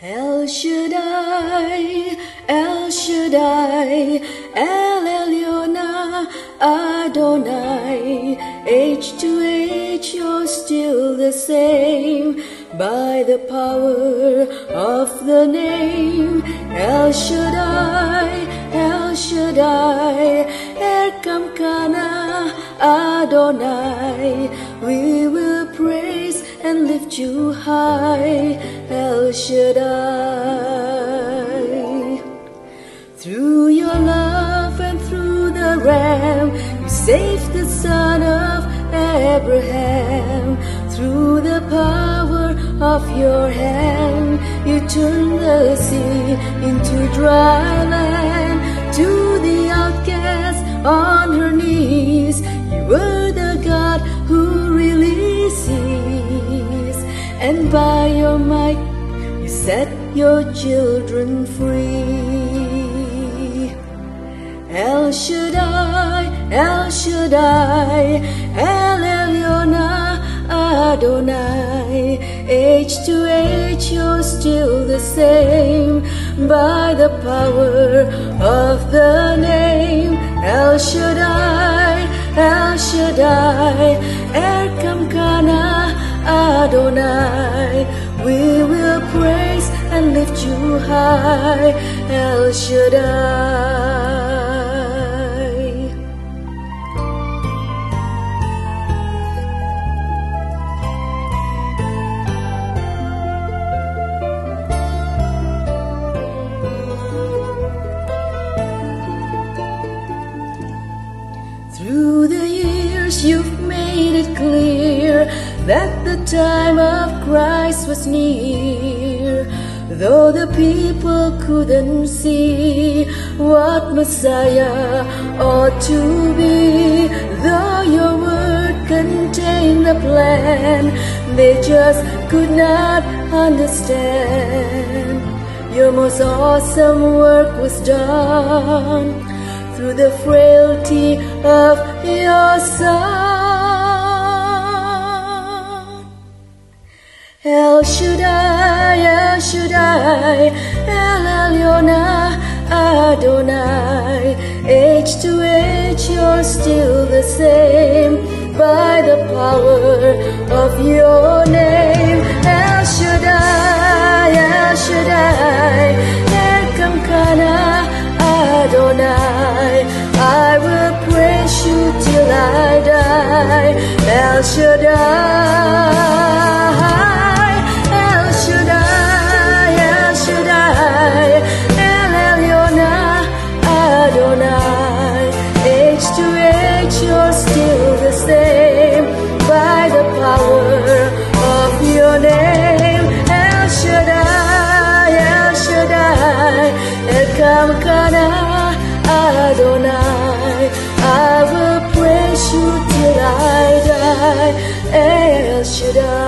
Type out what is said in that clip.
El Shaddai, El Shaddai, El Elyon, Adonai. Age to age you're still the same, by the power of the name. El Shaddai, El Shaddai, Erkamkana, Adonai. We will praise and lift you high, El Shaddai. Through your love and through the Ram, you saved the son of Abraham. Through the power of your hand, you turned the sea into dry land. To the outcast on her knees, you were the God who really sees. And by your might, you set your children free. El Shaddai, El Shaddai, El Elyon, Adonai. Age to age you're still the same, by the power of the name. El Shaddai, El Shaddai, Erkamkana, Adonai. We will praise and lift you high, El Shaddai. Through the years you've made it clear that the time of Christ was near. Though the people couldn't see what Messiah ought to be, though your word contained the plan, they just could not understand. Your most awesome work was done through the frailty of your Son. El Shaddai, El Shaddai, El Elyon, Adonai. Age to age you're still the same, by the power of your name. El Shaddai, El Shaddai, Erkamkana, Adonai. I will praise you till I die. El Shaddai, El Shaddai, El Shaddai, El Elyon, Adonai. Age to age you're still the same, by the power of your name. El Shaddai, El Shaddai, Erkamkana, Adonai. I will praise you till I die, El Shaddai.